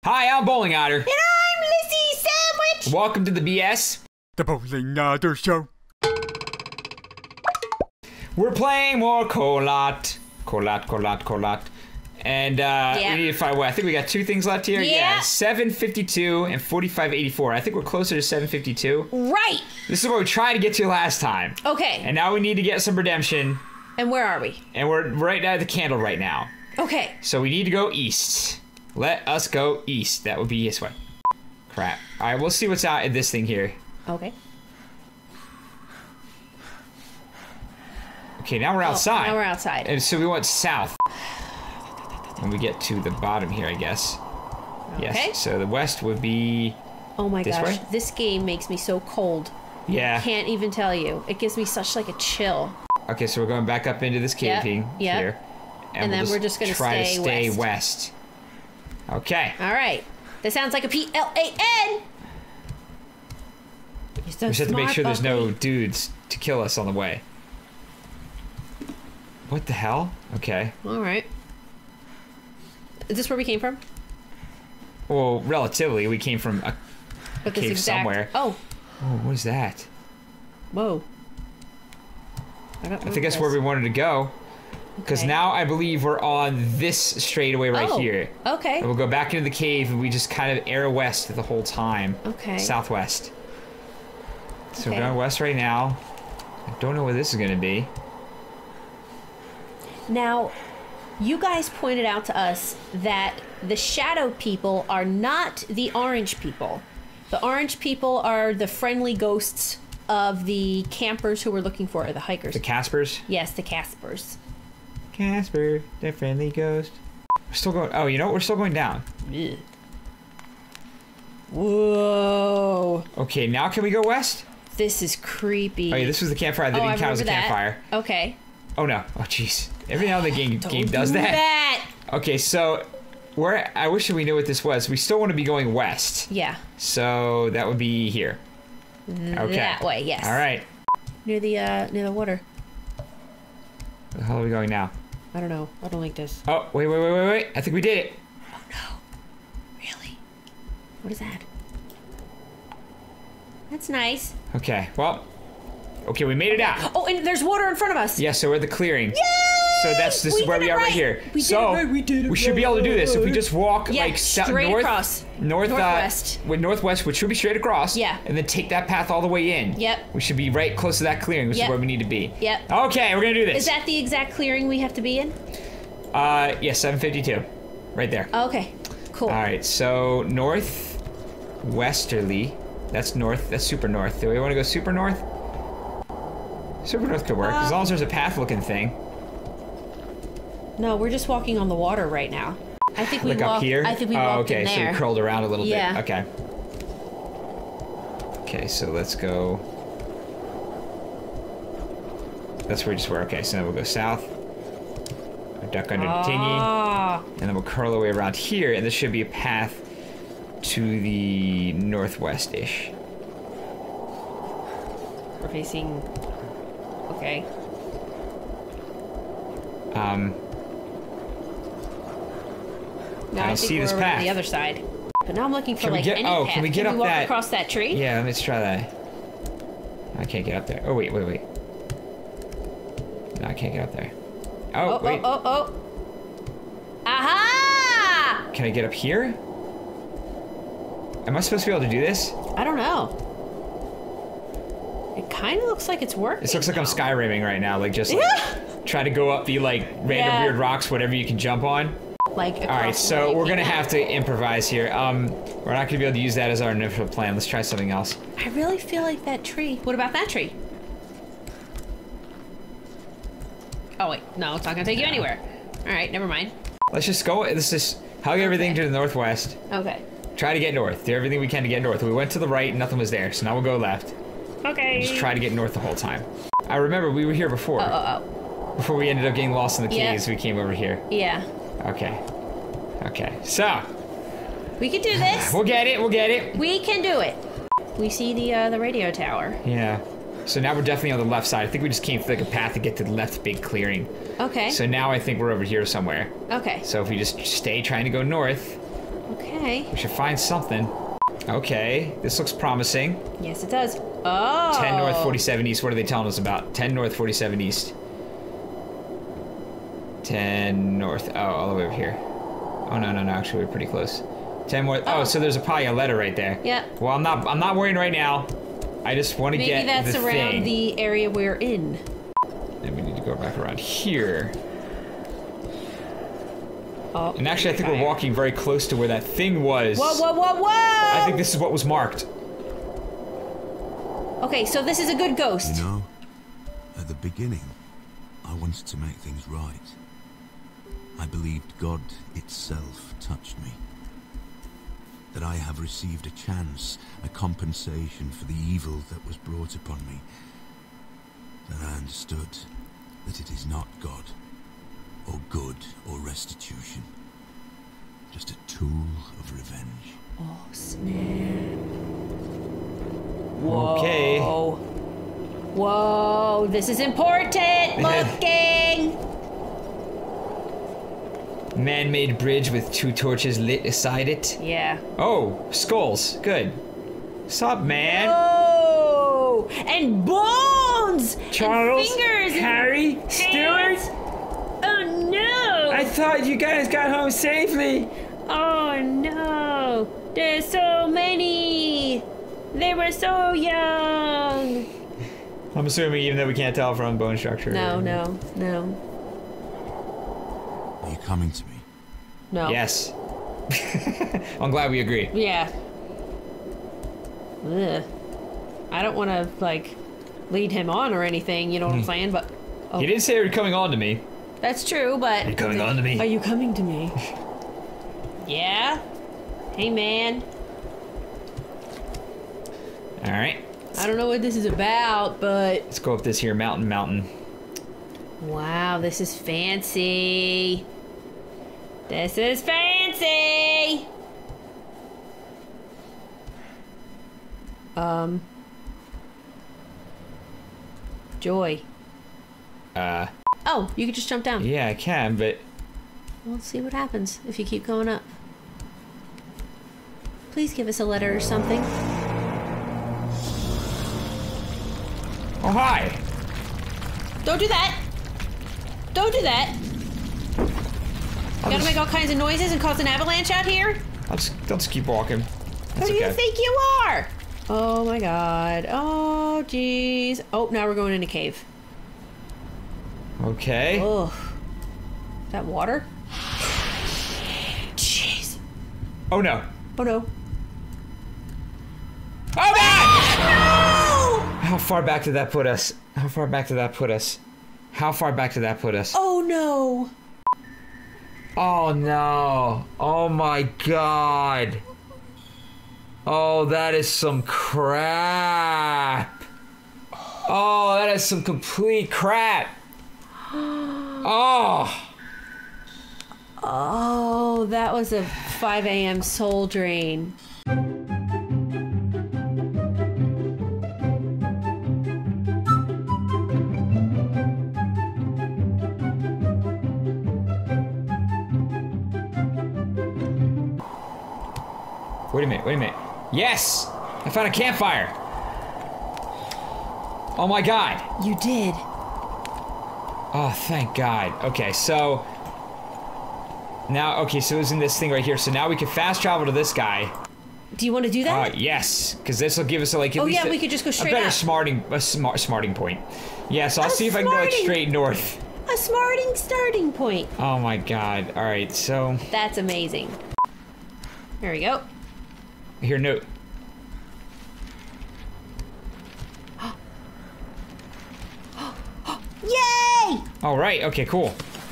Hi, I'm Bowling Otter. And I'm Lizzie Sandwich. Welcome to the BS. The Bowling Otter Show. We're playing more Kolat. Kolat. And we need to find what? I think we got two things left here. Yeah. 752 and 4584. I think we're closer to 752. Right. This is what we tried to get to last time. Okay. And now we need to get some redemption. And where are we? And we're right at the candle right now. Okay. So we need to go east. Let us go east. That would be this way. Crap. All right, we'll see what's out in this thing here. Okay. Okay, now we're outside. Now we're outside. And so we went south. When we get to the bottom here, I guess. Okay. Yes. So the west would be... Oh my this gosh. way? This game makes me so cold. Yeah. Can't even tell you. It gives me such like a chill. Okay, so we're going back up into this cave here. And then we're just gonna try to stay stay west. Okay. All right. That sounds like a PLAN. We just have to make sure there's no dudes to kill us on the way. What the hell? Okay. All right. Is this where we came from? Well, relatively, we came from a But this cave exact... somewhere. Oh. Oh, what is that? Whoa. I think that's where we wanted to go. Because now I believe we're on this straightaway right here. Okay. And we'll go back into the cave and we just kind of air west the whole time. Okay. Southwest. So Okay. we're going west right now. I don't know where this is going to be. Now, you guys pointed out to us that the shadow people are not the orange people. The orange people are the friendly ghosts of the campers who we're looking for, or the hikers. The Caspers? Yes, the Caspers. Casper, the friendly ghost. We're still going... Oh, you know what? We're still going down. Ugh. Whoa. Okay, now can we go west? This is creepy. Oh, yeah, this was the campfire. That didn't count as a campfire. Okay. Oh, no. Oh, jeez. Every now and then the game does that. Okay, so... I wish we knew what this was. We still want to be going west. Yeah. So that would be here. Okay. That way, yes. All right. Near the water. Where the hell are we going now? I don't know. I don't like this. Oh, wait. I think we did it. Oh no. Really? What is that? That's nice. Okay, well. Okay, we made it out. Oh, and there's water in front of us. Yeah, so we're at the clearing. Yay! So this is where we are right here. We did it. We should be able to do this if we just walk like straight across. Northwest. Northwest, which should be straight across. Yeah. And then take that path all the way in. Yep. We should be right close to that clearing, which is where we need to be. Yep. Okay, we're gonna do this. Is that the exact clearing we have to be in? Yeah, 752. Right there. Okay. Cool. All right, so northwesterly. That's north. That's super north. Do we want to go super north? Super north could work, as long as there's a path-looking thing. No, we're just walking on the water right now. I think we Like walked. up here? I think we oh, walked okay, in there. so we curled around a little Yeah. bit. Okay. Okay, so let's go. That's where we just were. Okay, so now we'll go south. Duck under the thingy. And then we'll curl our way around here, and this should be a path to the northwest-ish. We're facing. Okay. Now I don't think see we're this over path. On the other side. But now I'm looking for Can we like get- any oh, path. can we get up walk that- across that tree? Yeah, let's try that. I can't get up there. Oh, wait. No, I can't get up there. Oh, wait. Oh. Aha! Can I get up here? Am I supposed to be able to do this? I don't know. It kind of looks like it's working. This looks like I'm Skyrimming right now, like just like try to go up the like random weird rocks, whatever you can jump on. Like all right, so we're gonna have to improvise here. We're not gonna be able to use that as our initial plan. Let's try something else. I really feel like that tree. What about that tree? Oh wait, no, it's not gonna take you anywhere. All right, never mind. Let's just go. Let's just hug everything to the northwest. Okay. Try to get north. Do everything we can to get north. We went to the right, nothing was there, so now we'll go left. Okay. Just try to get north the whole time. I remember we were here before. Before we ended up getting lost in the caves, we came over here. Yeah. Okay. Okay. So. We can do this. We'll get it. We can do it. We see the radio tower. Yeah. So now we're definitely on the left side. I think we just came through like a path to get to the left big clearing. Okay. So now I think we're over here somewhere. Okay. So if we just stay trying to go north. Okay. Okay. We should find something. Okay, this looks promising. Yes, it does. Oh. 10 north, 47 east. What are they telling us about? 10 north, 47 east. 10 north. Oh, all the way over here. Oh, no, actually, we're pretty close. 10 more. Oh, so there's probably a letter right there. Yeah. Well, I'm not worrying right now. I just want to get the thing. Maybe that's around the area we're in. And we need to go back around here. Oh. And actually, I think we're walking very close to where that thing was. Whoa! I think this is what was marked. Okay, so this is a good ghost. You know, at the beginning, I wanted to make things right. I believed God itself touched me. That I have received a chance, a compensation for the evil that was brought upon me. Then I understood that it is not God, or good, or restitution. Just a tool of revenge. Oh, snap. Whoa. Okay. Whoa, this is important looking. Man-made bridge with 2 torches lit beside it. Yeah. Oh, skulls. Good. Sup, man? Oh, and bones. Charles, and fingers, Harry, and Stuart. hands. Oh no! I thought you guys got home safely. Oh no! There's so many. They were so young. I'm assuming, even though we can't tell from bone structure. No. Are you coming to me? No. Yes. I'm glad we agree. Yeah. Ugh. I don't want to, like, lead him on or anything, you know what I'm saying? But. Oh. You didn't say you were coming on to me. That's true, but. Are you coming on to me? Are you coming to me? Yeah? Hey, man. Alright. I don't know what this is about, but. Let's go up this here mountain. Wow, this is fancy. This is fancy! Joy. Oh, you could just jump down. Yeah, I can, but... We'll see what happens if you keep going up. Please give us a letter or something. Oh, hi! Don't do that! Don't do that! You gotta make all kinds of noises and cause an avalanche out here? I'll just keep walking. That's Who do okay. you think you are? Oh my god. Oh, jeez. Oh, now we're going in a cave. Okay. Ugh. Is that water? Jeez. Oh, no. Oh no. Oh, God! No! How far back did that put us? How far back did that put us? Oh no. Oh, no. Oh, my God. Oh, that is some crap. Oh, that is some complete crap. Oh. Oh, that was a 5 a.m. soul drain. Wait a minute. Yes! I found a campfire. Oh my God. You did. Oh, thank God. Okay, so... Now, okay, so it was in this thing right here. So now we can fast travel to this guy. Do you want to do that? Yes, because this will give us like at least we could just go straight a better up. smarting point. Yeah, so I'll see if I can go like smarting. straight north. A starting point. Oh my God. All right, so That's amazing. There we go. here, note. Yay! All right. Okay. Cool.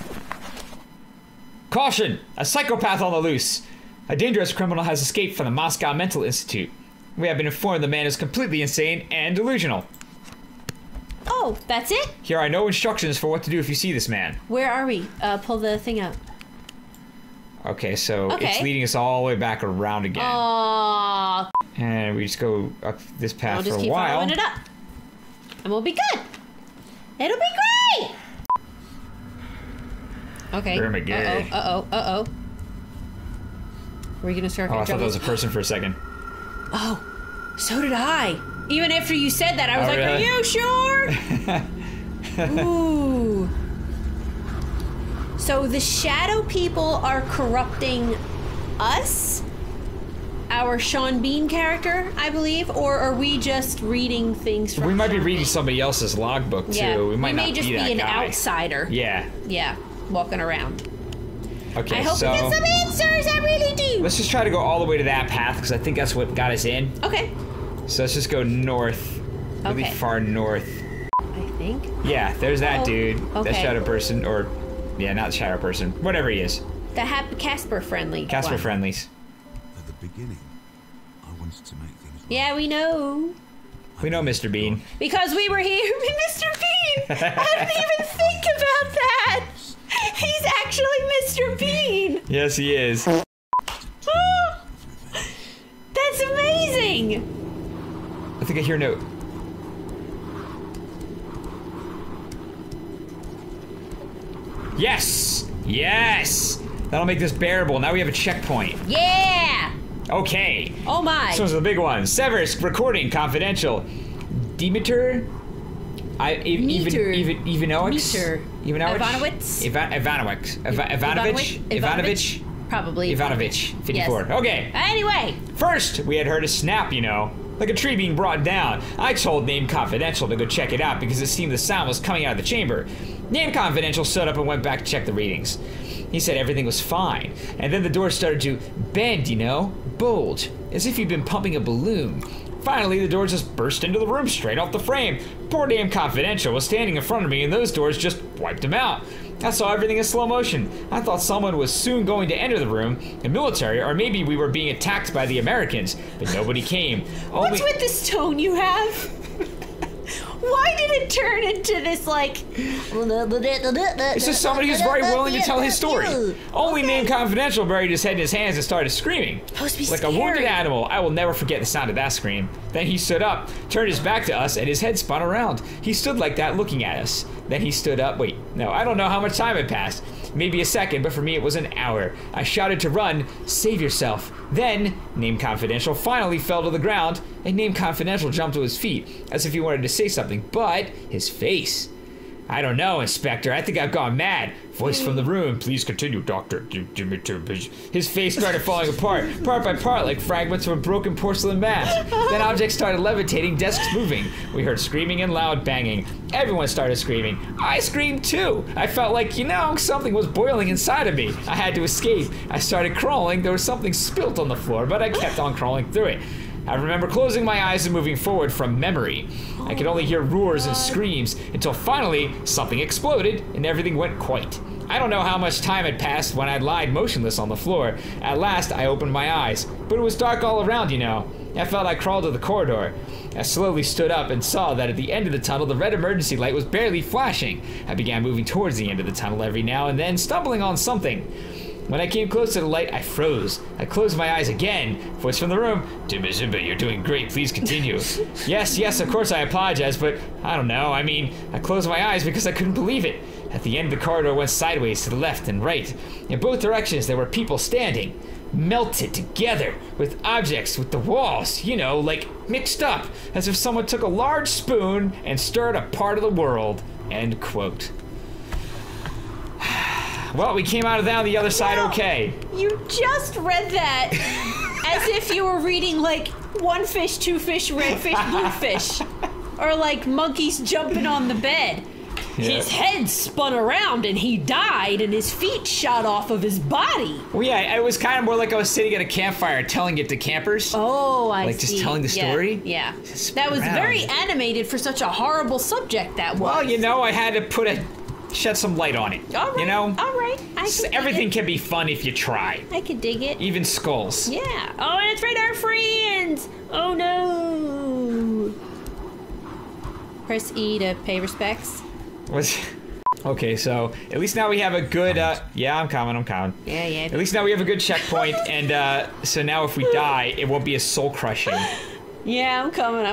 Caution! A psychopath on the loose. A dangerous criminal has escaped from the Moscow Mental Institute. We have been informed the man is completely insane and delusional. Oh, that's it? Here are no instructions for what to do if you see this man. Where are we? Pull the thing out. Okay, so Okay. it's leading us all the way back around again. Aww. And we just go up this path I'll for just a keep while. following it up. And we'll be good. It'll be great! Okay. Armageddon. Uh-oh. Were you gonna start? Oh, I thought that was a person for a second. Oh, so did I. Even after you said that, I was like, really? Are you sure? Ooh. So the shadow people are corrupting us? Our Sean Bean character, I believe? Or are we just reading things from We might be Sean reading Bean? somebody else's logbook, too. Yeah. We might may not just be that an guy. outsider. Yeah. Yeah, walking around. Okay, I hope so we get some answers, I really do! let's just try to go all the way to that path, because I think that's what got us in. Okay. So let's just go north. Really Okay. far north. I think. Yeah, there's that Oh, dude. okay. That shadow person, or... Yeah, not shadow person. Whatever he is. The Casper friendly Casper one. friendlies. At the beginning, I wanted to make things right. Yeah, we know. We know Mr. Bean. Because we were here with Mr. Bean! I didn't even think about that! He's actually Mr. Bean! Yes, he is. That's amazing! I think I hear a note. Yes! Yes! That'll make this bearable. Now we have a checkpoint. Yeah! Okay. Oh my. This one's the big one. Severus, recording, confidential. Demeter? Meter. Ivanowicz? Meter. Ivanowicz? Ivanovich? Ivanovich? Probably. Ivanovich, 54. Yes. Okay. Anyway. First, we had heard a snap, you know, like a tree being brought down. I told Name Confidential to go check it out because it seemed the sound was coming out of the chamber. Name Confidential stood up and went back to check the readings. He said everything was fine, and then the door started to bend, you know, bulge, as if he'd been pumping a balloon. Finally, the door just burst into the room straight off the frame. Poor Name Confidential was standing in front of me, and those doors just wiped him out. I saw everything in slow motion. I thought someone was soon going to enter the room, the military, or maybe we were being attacked by the Americans, but nobody came. What's with this tone you have? Why did it turn into this, like... It's just somebody who's very willing to tell his story. Only Name Confidential buried his head in his hands and started screaming. Supposed to be like a scary. wounded animal. I will never forget the sound of that scream. Then he stood up, turned his back to us, and his head spun around. He stood like that looking at us. Then he stood up. Wait, no, I don't know how much time had passed. Maybe a second, but for me it was an hour. I shouted to run, save yourself. Then, Name Confidential finally fell to the ground, and Name Confidential jumped to his feet, as if he wanted to say something, but his face. I don't know, Inspector. I think I've gone mad. Voice from the room. Please continue, Doctor. His face started falling apart, part by part, like fragments of a broken porcelain mask. Then objects started levitating, desks moving. We heard screaming and loud banging. Everyone started screaming. I screamed too. I felt like, you know, something was boiling inside of me. I had to escape. I started crawling. There was something spilt on the floor, but I kept on crawling through it. I remember closing my eyes and moving forward from memory. I could only hear roars and screams until finally something exploded and everything went quiet. I don't know how much time had passed when I lied motionless on the floor. At last, I opened my eyes, but it was dark all around, you know. I felt I crawled to the corridor. I slowly stood up and saw that at the end of the tunnel, the red emergency light was barely flashing. I began moving towards the end of the tunnel every now and then, stumbling on something. When I came close to the light, I froze. I closed my eyes again. Voice from the room. Timba Zimba, you're doing great. Please continue. Yes, of course I apologize, but I don't know. I mean, I closed my eyes because I couldn't believe it. At the end, the corridor went sideways to the left and right. In both directions, there were people standing, melted together with objects with the walls, you know, like mixed up, as if someone took a large spoon and stirred a part of the world. End quote. Well, we came out of that on the other side okay. You just read that as if you were reading, like, one fish, two fish, red fish, blue fish. Or, like, monkeys jumping on the bed. Yeah. His head spun around and he died and his feet shot off of his body. Well, yeah, it was kind of more like I was sitting at a campfire telling it to campers. Oh, I see. Like just telling the story? Yeah. Spin That was around. very animated for such a horrible subject that was. Well, you know, I had to shed some light on it. All right, you know? all right. I can dig Everything it. can be fun if you try. I could dig it. Even skulls. Yeah. Oh, and it's right, our friends. Oh, no. Press E to pay respects. Okay, so at least now we have a good, yeah, I'm coming. Yeah. At least now we have a good checkpoint, and so now if we die, it won't be as soul-crushing. Yeah, I'm coming.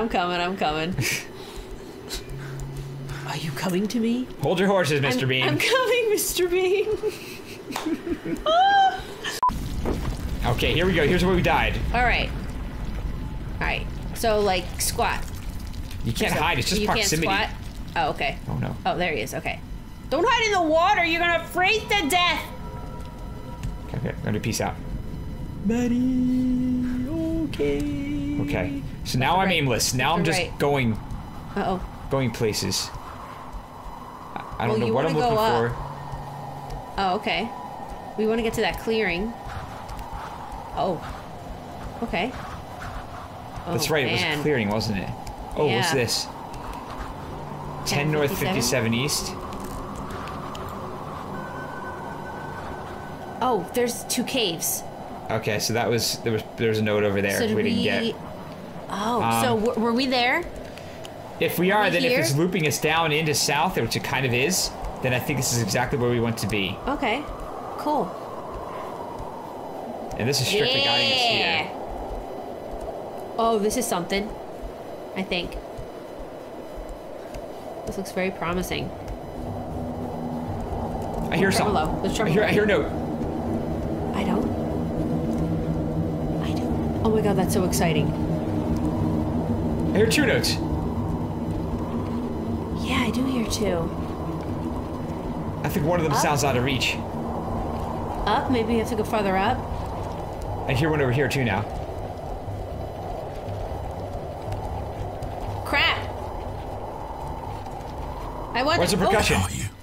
Are you coming to me? Hold your horses, Mr. Bean. I'm coming, Mr. Bean. Okay, here we go. Here's where we died. Alright. Alright. So, like, squat. You can't hide. It's just you proximity. Can't squat? Oh, okay. Oh, no. Oh, there he is. Okay. Don't hide in the water. You're gonna freeze to death. Okay, I'm gonna peace out. Buddy. Okay. Okay. So now I'm aimless. Now I'm just going places. I don't know what I'm looking for. Oh, okay. We want to get to that clearing. Oh. Okay. That's right, man. it was clearing, wasn't it? Oh, Yeah. what's this? 10 north, 57 east. Oh, there's 2 caves. Okay, so there was a note over there So we didn't get. Oh, so were we there? If we are, then here? if it's looping us down into south, which it kind of is, then I think this is exactly where we want to be. Okay. Cool. And this is strictly guiding us here. Oh, this is something. I think. This looks very promising. I hear something. Tremolo. There's I hear a note. I don't. Oh my god, that's so exciting. I hear 2 notes. Yeah, I do hear 2. I think one of them sounds out of reach. Up? Maybe we have to go farther up? I hear one over here too now. Crap! I want. Where's the percussion? Are you?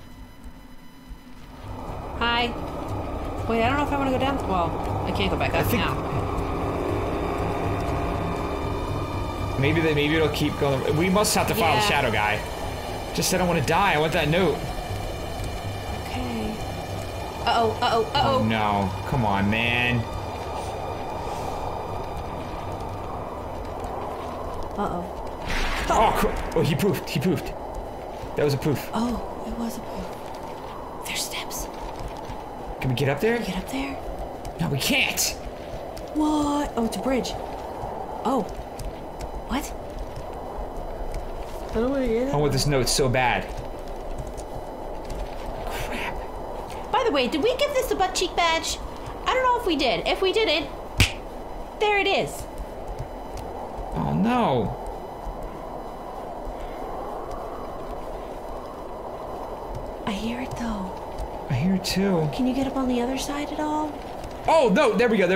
Hi. Wait, I don't know if I want to go down. Well, I can't go back up now. Maybe it'll keep going. We must have to follow the shadow guy. Just I don't want to die. I want that note. Okay. Uh-oh, uh-oh, uh-oh. Oh no. Come on, man. Uh-oh. Oh, he poofed. He poofed. That was a poof. Oh, it was a poof. There's steps. Can we get up there? Get up there? No, we can't. What? Oh, it's a bridge. Oh. What? I don't want to get I want this note so bad. Crap. By the way, did we give this the butt cheek badge? I don't know if we did. If we didn't, there it is. Oh no. I hear it though. I hear it too. Can you get up on the other side at all? Oh no, there we go.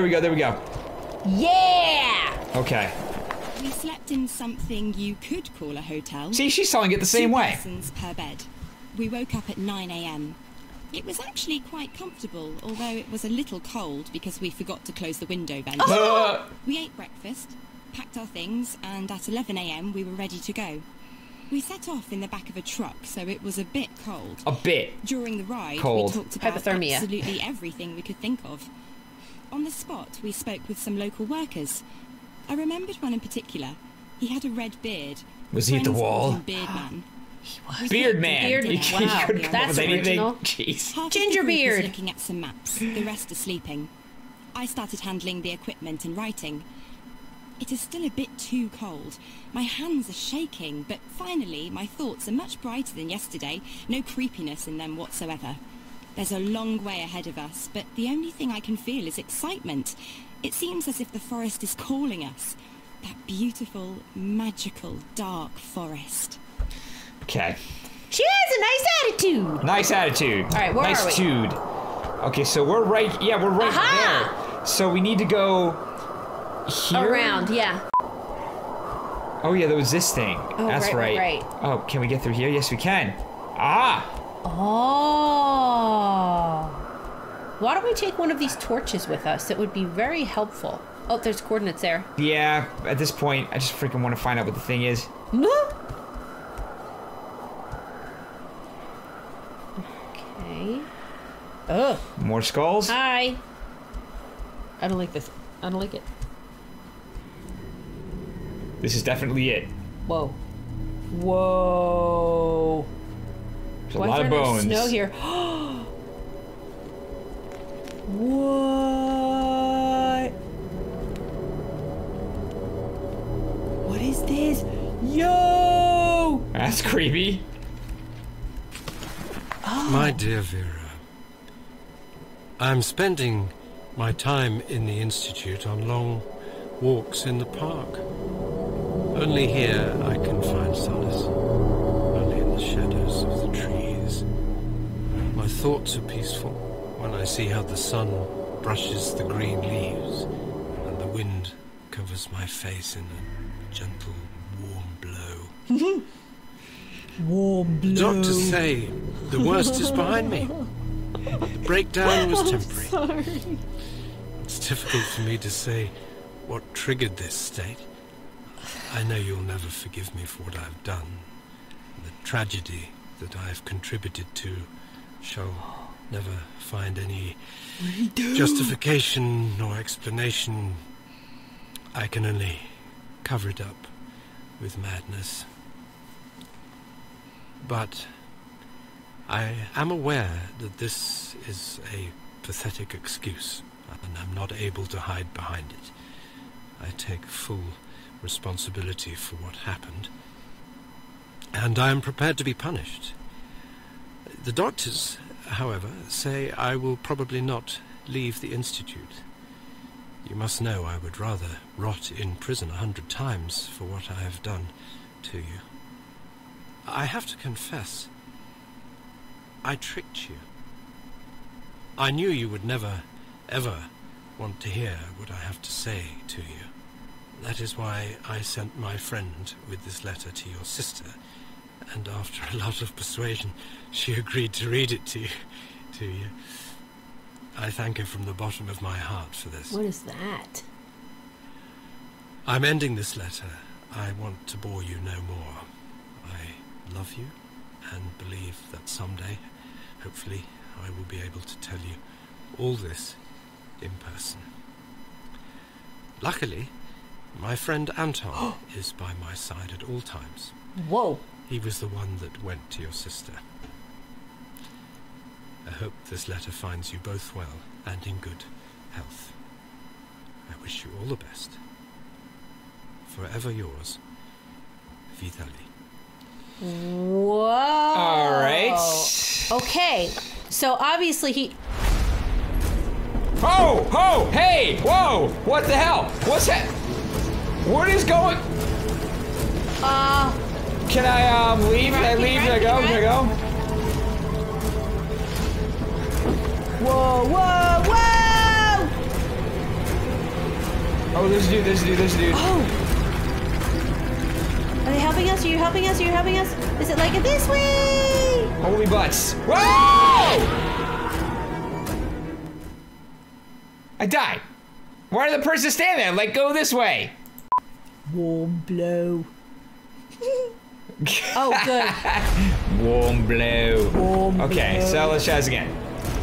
Yeah! Okay. We slept in something you could call a hotel. See, she's telling it the same 2 way. persons per bed. We woke up at 9 a.m. It was actually quite comfortable, although it was a little cold because we forgot to close the window vent. We ate breakfast, packed our things, and at 11 a.m. we were ready to go. We set off in the back of a truck, so it was a bit cold. A bit. During the ride, cold. we talked about Hypothermia. absolutely everything we could think of. On the spot, we spoke with some local workers. I remembered one in particular. He had a red beard. Was he at the Friends wall? called him Beard Man. He was. Beard man. Beard He man. Wow, couldn't come up that's with anything. original. Jeez. Half of Ginger the group beard. was looking at some maps. The rest are sleeping. I started handling the equipment and writing. It is still a bit too cold. My hands are shaking, but finally my thoughts are much brighter than yesterday. No creepiness in them whatsoever. There's a long way ahead of us, but the only thing I can feel is excitement. It seems as if the forest is calling us. That beautiful, magical, dark forest. Okay. She has a nice attitude. Nice attitude. All right, where are we? Nice-tude. Okay, so we're right. Yeah, we're right there. So we need to go here. Around, yeah. Oh yeah, there was this thing. Oh, That's right. Oh, can we get through here? Yes, we can. Ah. Oh. Why don't we take one of these torches with us? It would be very helpful. Oh, there's coordinates there. Yeah. At this point, I just freaking want to find out what the thing is. Okay. Ugh. More skulls. Hi. I don't like this. I don't like it. This is definitely it. Whoa. Whoa. There's a lot of bones. Snow here. What? What is this? Yo! That's creepy. My dear Vera, I'm spending my time in the Institute on long walks in the park. Only here I can find solace. Only in the shadows of the trees. My thoughts are peaceful when I see how the sun brushes the green leaves and the wind covers my face in a gentle, warm blow. Warm blow. The doctors say the worst is behind me. The breakdown was temporary. Sorry. It's difficult for me to say what triggered this state. I know you'll never forgive me for what I've done. The tragedy that I've contributed to shall never find any justification or explanation. I can only cover it up with madness. But I am aware that this is a pathetic excuse, and I'm not able to hide behind it. I take full responsibility for what happened, and I am prepared to be punished. The doctors, however, say I will probably not leave the Institute. You must know I would rather rot in prison 100 times for what I have done to you. I have to confess, I tricked you. I knew you would never, ever want to hear what I have to say to you. That is why I sent my friend with this letter to your sister, and after a lot of persuasion, she agreed to read it to you. I thank her from the bottom of my heart for this. What is that? I'm ending this letter. I want to bore you no more. I love you and believe that someday, hopefully, I will be able to tell you all this in person. Luckily, my friend Anton is by my side at all times. Whoa. He was the one that went to your sister. I hope this letter finds you both well and in good health. I wish you all the best. Forever yours, Vitaly. Whoa. All right. Okay. So obviously he... Oh! Oh! Hey! Whoa! What the hell? What's that? What is going... Can I, leave? Can I leave? Can I go? Can I go? Whoa, whoa, whoa! Oh, there's a dude, there's a dude, there's a dude. Oh! Are they helping us? Are you helping us? Are you helping us? Is it like this way? Holy butts. Whoa! I died. Why did the person stand there? Like, go this way. Warm blow. Oh, good. Warm blow. Warm okay, blow. so let's try this again.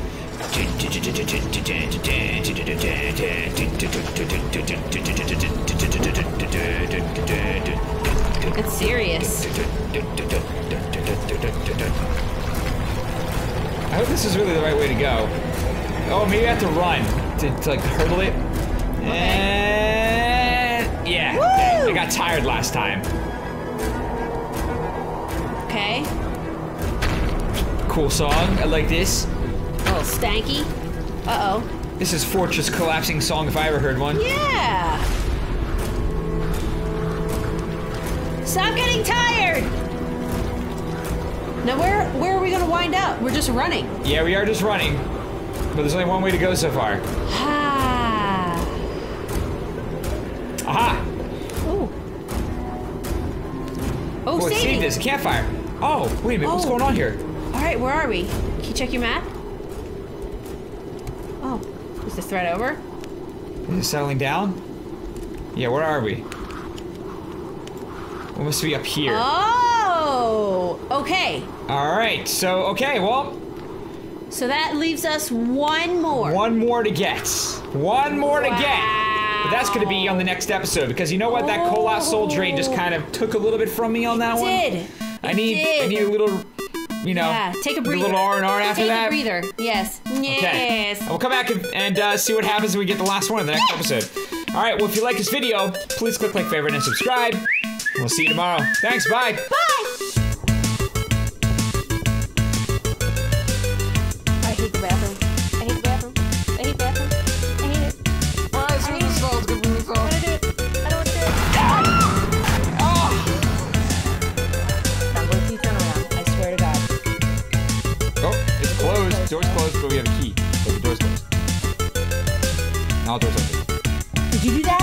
It's serious. I hope this is really the right way to go. Oh, maybe I have to run to like hurdle it. And yeah, okay. I got tired last time. Okay. Cool song. I like this. A little stanky. Uh-oh. This is Fortress Collapsing song if I ever heard one. Yeah. Stop getting tired. Now where are we gonna wind up? We're just running. Yeah, we are just running. But there's only one way to go so far. Ah. Aha! Oh. Oh, Well, let's Sadie. see this campfire. Oh, wait a minute. What's Oh. going on here? All right, where are we? Can you check your map? Oh, is the thread over? Is it settling down? Yeah, where are we? We must be up here. Oh, okay. All right. So, okay, well, So that leaves us one more. one more to get. One more to get. But that's going to be on the next episode because you know what? That Kolas Soul Drain just kind of took a little bit from me on that one. Did. I need a little, you know, Yeah, take a breather. little R&R after that. Take a breather. Yes. Okay. Yes. And we'll come back and see what happens when we get the last one in the next episode. All right. Well, if you like this video, please click like, favorite, and subscribe. We'll see you tomorrow. Thanks. Bye. Bye. I hate the bathroom. I hate the bathroom. I hate the bathroom. I we have a key. But the door's closed. Now the door's open. Did you do that?